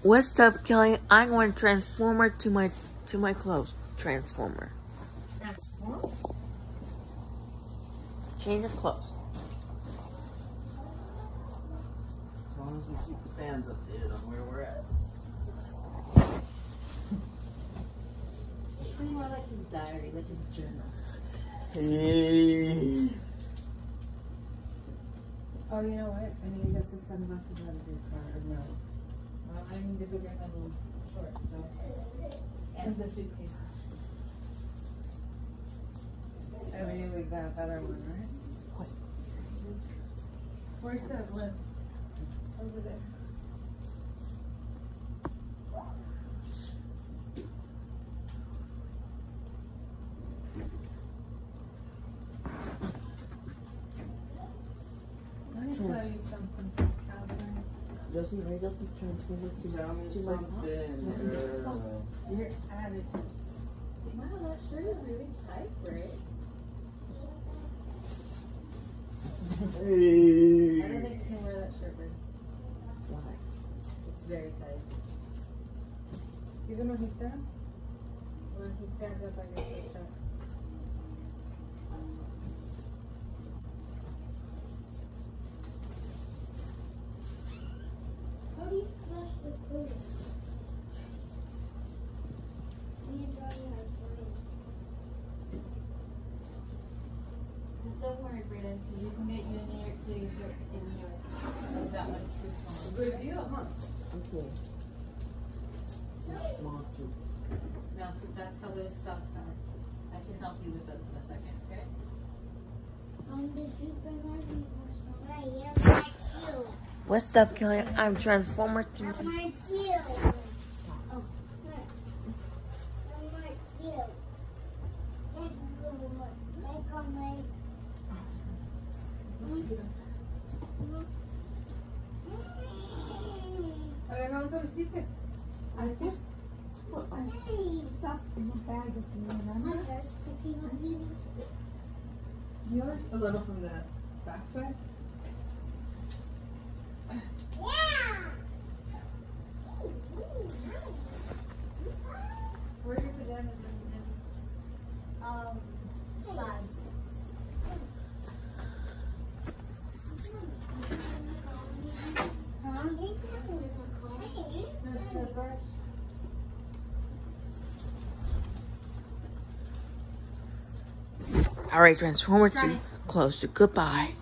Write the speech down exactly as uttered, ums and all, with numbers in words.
What's up, Kelly? I'm going to transform her to my to my clothes. Transformer. Transform? Change of clothes. As long as we keep the fans updated on where we're at. It's really more like his diary, like his journal. Hey. Oh, you know what? I need to get the sunglasses out of your car. Or no. Well, I need to go get my little shorts, so. And the suitcase. I really like that better one, right? What? Where's that one? It's over there. Let me tell you something, Calvin. Josie, are you going to transform her to, Tell me to my something, girl. Your attitude. Wow, that shirt is really tight, right? Hey. I don't think you can wear that shirt, right? Why? It's very tight. Even when he stands? When he stands up, I get so shut. How do you flush the toilet? Me and Johnny are playing. Don't worry, Brayden. We can get you a New York City shirt in New York. Because that one's too small. Good deal, huh? Okay. It's small too. No, so that's how those socks are. I can help you with those in a second, okay? Um, the supermarket or something. Yeah, my cute. What's up, Kelly? I'm transformer to That's my cute. Oh, look. That's my cute. That's really what. Like on my. Ahora vamos a vestirte. Hey, stuff in the bag of the my hair's sticking on me. Yours? A little from the back side? Yeah. Where are your pajamas? Um, side. Huh? He's not in the car. No slippers. All right, transformer to close to goodbye.